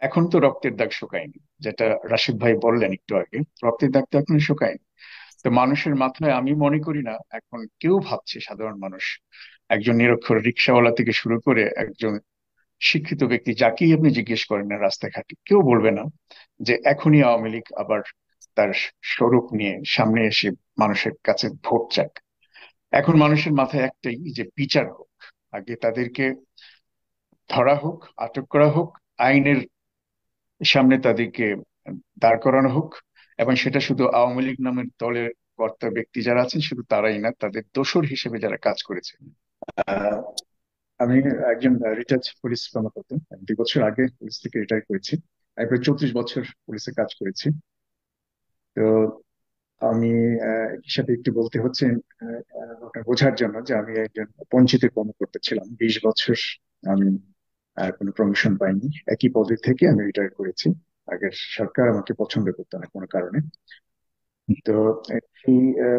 এখন তো রক্তের দাগ শুকায়নি, যেটা রাশিদ ভাই বললেন একটু আগে। রক্তের দাগ তো এখন শুকায়নি। তো মানুষের মাথায় আমি মনে করি না এখন কেউ ভাবছে, সাধারণ মানুষ, একজন নিরক্ষর রিক্সাওয়ালা থেকে শুরু করে একজন শিক্ষিত ব্যক্তি যাকেই আপনি জিজ্ঞেস করেন না রাস্তাঘাটে, কেউ বলবে না যে এখনই আওয়ামী লীগ আবার তার স্বরূপ নিয়ে সামনে এসে মানুষের কাছে ভোট চাক। এখন মানুষের মাথায় একটাই, যে বিচার হোক। আগে তাদেরকে ধরা হোক, আটক করা হোক, আইনের সামনে তাদেরকে দাঁড় করানো হোক। এবং সেটা শুধু আওয়ামী লীগ নামের দলের কর্তা ব্যক্তি যারা আছেন শুধু তারাই না, তাদের দোসর হিসেবে যারা কাজ করেছে। আহ, আমি একজন রিটায়ার্ড পুলিশ কর্মকর্তা। আমি 2 বছর আগে পুলিশ থেকে রিটায়ার করেছি। আমি প্রায় 34 বছর পুলিশে কাজ করেছি। তো আমি হিসাবে একটু বলতে হচ্ছে, ওটা বোঝার জন্য যে আমি একজন বঞ্চিত কর্মকর্তা ছিলাম 20 বছর। আমি কোনো প্রমোশন পাইনি, একই পদে থেকে আমি রিটায়ার করেছি। আগের সরকার আমাকে পছন্দ করতো না কোনো কারণে। তো এই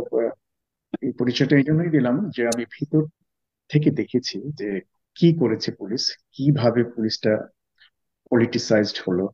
এই পরিচয়টা এই জন্যই দিলাম যে আমি ভিতর থেকে দেখেছি যে কি করেছে পুলিশ, কিভাবে পুলিশটা পলিটিসাইজড হলো,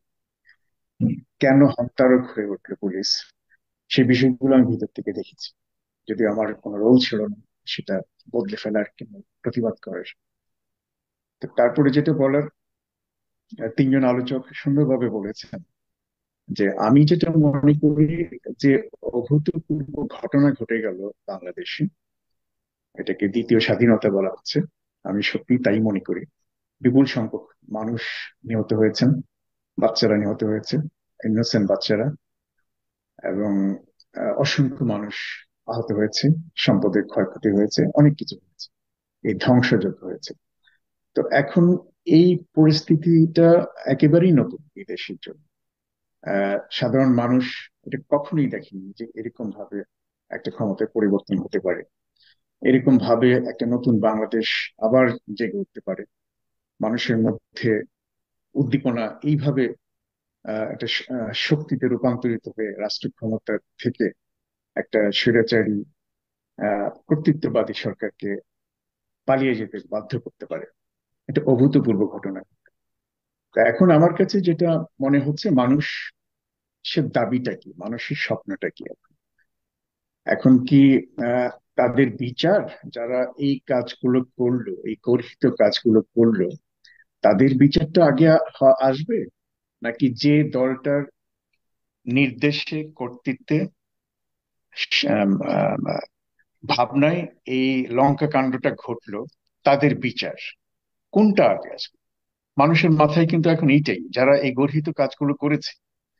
কেন হত্যারক হয়ে উঠলো পুলিশ। সেই বিষয়গুলো আমি ভিতর থেকে দেখেছি, যদি আমার কোনো রোল ছিল না সেটা বদলে ফেলার কিংবা প্রতিবাদ করার। তো তারপরে যেটা বলার, তিনজন আলোচক সুন্দরভাবে বলেছেন যে আমি যেটা মনে করি যে অভূতপূর্ব ঘটনা ঘটে গেল বাংলাদেশে, এটাকে দ্বিতীয় স্বাধীনতা বলা হচ্ছে। আমি সত্যি তাই মনে করি। বিপুল সংখ্যক মানুষ নিহত হয়েছেন, বাচ্চারা নিহত হয়েছে, ইনোসেন্ট বাচ্চারা। এবং অসংখ্য মানুষ আহত হয়েছে, সম্পদের ক্ষয়ক্ষতি হয়েছে, অনেক কিছু হয়েছে, এই ধ্বংসযজ্ঞ হয়েছে। তো এখন এই পরিস্থিতিটা একেবারেই নতুন বিদেশের জন্য। সাধারণ মানুষ এটা কখনোই দেখেনি যে এরকম ভাবে একটা ক্ষমতার পরিবর্তন হতে পারে, এরকম ভাবে একটা নতুন বাংলাদেশ আবার জেগে উঠতে পারে, মানুষের মধ্যে উদ্দীপনা এইভাবে একটা শক্তিতে রূপান্তরিত হয়ে রাষ্ট্র ক্ষমতা থেকে একটা স্বৈরাচারী কর্তৃত্ববাদী সরকারকে পালিয়ে যেতে বাধ্য করতে পারে। এটা অভূতপূর্ব ঘটনা। তা এখন আমার কাছে যেটা মনে হচ্ছে, মানুষের দাবিটা কি, মানুষের স্বপ্নটা কি এখন? এখন কি আহ, তাদের বিচার, যারা এই কাজগুলো করলো, এই গর্হিত কাজগুলো করলো, তাদের বিচারটা আগে আসবে, নাকি যে দলটার নির্দেশে, কর্তৃত্বে, আম, আম, ভাবনায় এই লঙ্কা কাণ্ডটা ঘটলো, তাদের বিচার কোনটা আগে আসবে? মানুষের মাথায় কিন্তু এখন এইটাই, যারা এই গর্হিত কাজগুলো করেছে,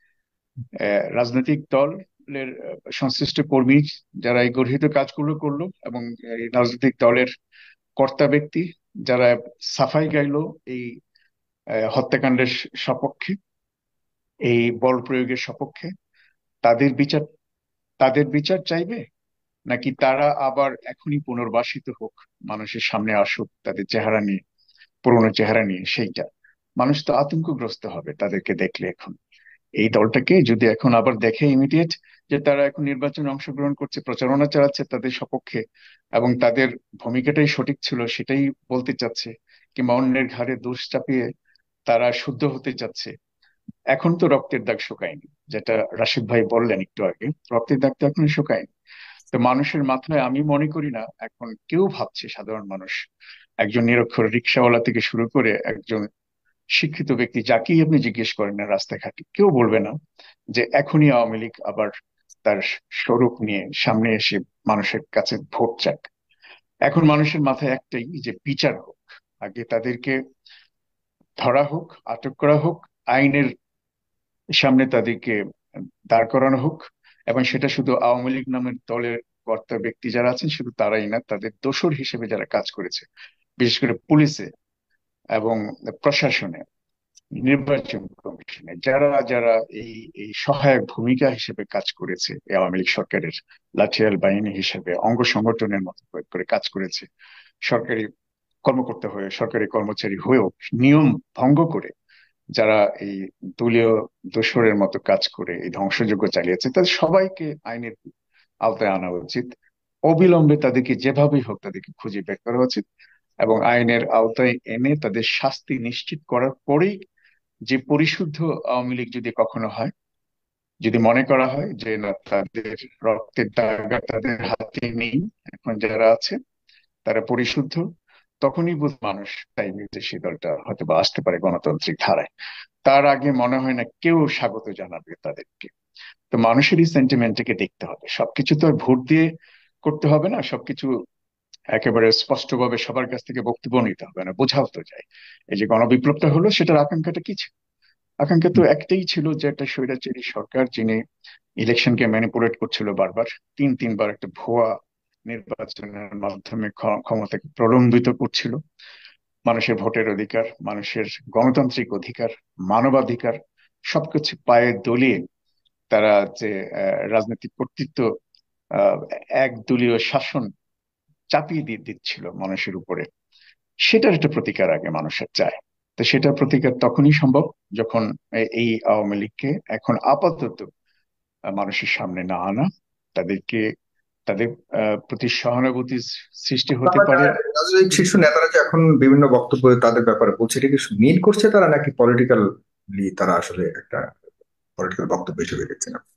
রাজনৈতিক দলের সংশ্লিষ্ট কর্মী যারা এই গর্হিত কাজগুলো করলো, এবং এই রাজনৈতিক দলের কর্তা ব্যক্তি যারা সাফাই গাইলো এই হত্যাকাণ্ডের সপক্ষে, এই বল প্রয়োগের সপক্ষে, তাদের বিচার, তাদের বিচার চাইবে, নাকি তারা আবার এখনই পুনর্বাসিত হোক, মানুষের সামনে আসুক তাদের চেহারা নিয়ে, পুরোনো চেহারা নিয়ে? সেইটা মানুষ তো আতঙ্কগ্রস্ত হবে তাদেরকে দেখলে। এখন এই দলটাকে যদি এখন আবার দেখে ইমিডিয়েট যে তারা এখন নির্বাচনে অংশগ্রহণ করছে, প্রচারণা চালাচ্ছে তাদের সপক্ষে, এবং তাদের ভূমিকাটাই সঠিক ছিল সেটাই বলতে চাচ্ছে, কিংবা অন্যের ঘাড়ে দোষ চাপিয়ে তারা শুদ্ধ হতে চাচ্ছে, এখন তো রক্তের দাগ শুকায়নি, যেটা রাশিদ ভাই বললেন একটু আগে। রক্তের দাগ তো এখন শুকায়নি। তো মানুষের মাথায় আমি মনে করি না এখন কেউ ভাবছে, সাধারণ মানুষ, একজন নিরক্ষর রিক্সাওয়ালা থেকে শুরু করে একজন শিক্ষিত ব্যক্তি যাকেই আপনি জিজ্ঞেস করেন না রাস্তাঘাটে, কেউ বলবে না যে এখনই আওয়ামী লীগ আবার তার স্বরূপ নিয়ে সামনে এসে মানুষের কাছে ভোট চাক। এখন মানুষের মাথায় একটাই, যে বিচার হোক। আগে তাদেরকে ধরা হোক, আটক করা হোক, আইনের সামনে তাদেরকে দাঁড় করানো হোক। এবং সেটা শুধু আওয়ামী লীগ নামের দলের কর্তা ব্যক্তি যারা আছেন শুধু তারাই না, তাদের দোসর হিসেবে যারা কাজ করেছে, বিশেষ করে পুলিশে এবং প্রশাসনে, নির্বাচন কমিশনে, যারা যারা এই এই সহায়ক ভূমিকা হিসেবে কাজ করেছে, এই আওয়ামী লীগ সরকারের লাঠিয়াল বাহিনী হিসেবে অঙ্গ সংগঠনের মতো করে কাজ করেছে, সরকারি কর্মকর্তা হয়ে, সরকারি কর্মচারী হয়েও নিয়ম ভঙ্গ করে যারা এই দলীয় দোসরের মতো কাজ করে এই ধ্বংসযজ্ঞ চালিয়েছে, তাদের সবাইকে আইনের আওতায় আনা উচিত। অবিলম্বে তাদেরকে যেভাবেই হোক তাদেরকে খুঁজে বের করা উচিত, এবং আইনের আওতায় এনে তাদের শাস্তি নিশ্চিত করার পরেই যে পরিশুদ্ধ আওয়ামী লীগ যদি কখনো হয়, যদি মনে করা হয় যে না তাদের রক্তের দাগ তাদের হাতে নেই, এখন যারা আছে তারা পরিশুদ্ধ, তখনই বুঝ মানুষ চাইবে যে সেই দলটা হয়তো বা আসতে পারে গণতান্ত্রিক ধারায়। তার আগে মনে হয় না কেউ স্বাগত জানাবে তাদেরকে। তো মানুষেরই সেন্টিমেন্টকে দেখতে হবে, সবকিছু তো আর ভোট দিয়ে করতে হবে না, সবকিছু একেবারে স্পষ্টভাবে সবার কাছ থেকে বক্তব্য নিতে হবে না, বোঝাও তো যায়। এই যে গণবিপ্লবটা হলো, সেটার আকাঙ্ক্ষাটা কি ছিল? আকাঙ্ক্ষা তো একটাই ছিল, যে একটা স্বৈরাচারী সরকার যিনি ইলেকশনকে ম্যানিপুলেট করছিল বারবার, তিনবার একটা ভুয়া নির্বাচনের মাধ্যমে ক্ষমতাকে প্রলম্বিত করছিল। মানুষের ভোটের অধিকার, মানুষের গণতান্ত্রিক অধিকার, মানবাধিকার সবকিছু পায়ে দলিয়ে তারা যে রাজনৈতিক কর্তৃত্ব, আহ, একদলীয় শাসন চাপিয়ে দিয়ে দিচ্ছিল মানুষের উপরে, সেটার একটা প্রতিকার আগে মানুষের চায়। তো সেটার প্রতিকার তখনই সম্ভব যখন এই আওয়ামী লীগকে এখন আপাতত মানুষের সামনে না আনা, তাদেরকে তাদের প্রতি সহানুভূতি সৃষ্টি হতে পারে। রাজনৈতিক শীর্ষ নেতারা যে এখন বিভিন্ন বক্তব্য তাদের ব্যাপারে বলছে, এটা কি মিন করছে তারা, নাকি পলিটিক্যাল তারা আসলে একটা পলিটিক্যাল বক্তব্য হিসেবে দেখছে না?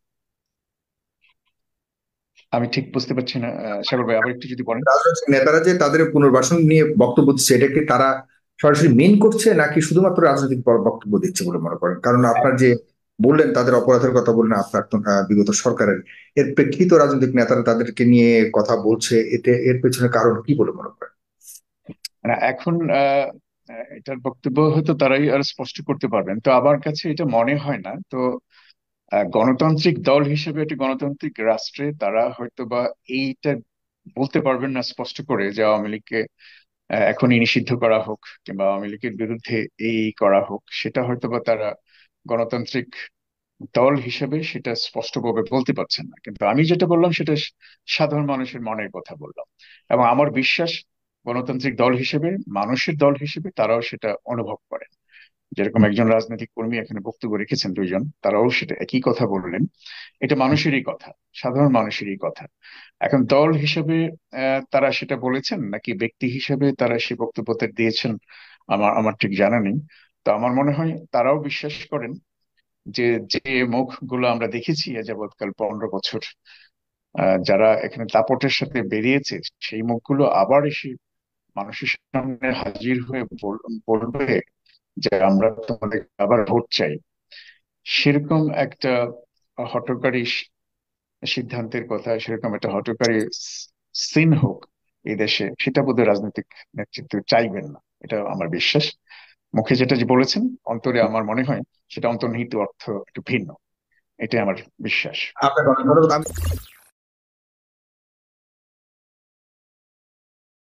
আমি ঠিক বুঝতে পারছি না, সাগর ভাই আবার একটু যদি বলেন। রাজনৈতিক নেতারা যে তাদের পুনর্বাসন নিয়ে বক্তব্য দিচ্ছে, এটা কি তারা সরাসরি মিন করছে, নাকি শুধুমাত্র রাজনৈতিক বক্তব্য দিচ্ছে বলে মনে করেন? কারণ আপনার যে বললেন তাদের অপরাধের কথা বললেন, আপনার বিগত সরকারের, এর প্রেক্ষিত রাজনৈতিক নেতারা তাদেরকে নিয়ে কথা বলছে, এর পেছনে কারণ কি বলে মনে করেন? না এখন এটার বক্তব্য হয়তো তারাই আর স্পষ্ট করতে পারবেন, তো আমার কাছে এটা মনে হয় না তো। গণতান্ত্রিক দল হিসেবে একটি গণতান্ত্রিক রাষ্ট্রে তারা হয়তো বা এইটা বলতে পারবেন না স্পষ্ট করে যে আওয়ামী লীগকে এখনই নিষিদ্ধ করা হোক, কিংবা আওয়ামী লীগের বিরুদ্ধে এই করা হোক, সেটা হয়তো বা তারা গণতান্ত্রিক দল হিসেবে সেটা স্পষ্টভাবে বলতে পারছেন না। কিন্তু আমি যেটা বললাম সেটা সাধারণ মানুষের মনের কথা বললাম, এবং আমার বিশ্বাস গণতান্ত্রিক দল হিসেবে, মানুষের দল হিসেবে তারাও সেটা অনুভব করে। যেরকম একজন রাজনৈতিক কর্মী এখানে বক্তব্য রেখেছেন, দুইজন, তারাও সেটা একই কথা বললেন। এটা মানুষেরই কথা, সাধারণ মানুষেরই কথা। এখন দল হিসেবে তারা সেটা বলেছেন নাকি ব্যক্তি হিসেবে তারা সেই বক্তব্যটা দিয়েছেন, আমার আমার ঠিক জানা নেই। তো আমার মনে হয় তারাও বিশ্বাস করেন যে যে মুখগুলো আমরা দেখেছি এ যাবৎকাল 15 বছর, যারা এখানে দাপটের সাথে বেরিয়েছে, সেই মুখগুলো আবার এসে মানুষের সামনে হাজির হয়ে বলবে যে আমরা তোমাদের আবার ভোট চাই, সেরকম একটা হঠকারী সিদ্ধান্তের কথা, সেরকম একটা হঠকারী সিন হোক এই দেশে, সেটা বোধহয় রাজনৈতিক নেতৃত্ব চাইবেন না। এটা আমার বিশ্বাস। মুখে যেটা যে বলেছেন, অন্তরে আমার মনে হয় সেটা অন্তর্নিহিত অর্থ একটু ভিন্ন। এটাই আমার বিশ্বাস। আপনাকে অনেক ধন্যবাদ।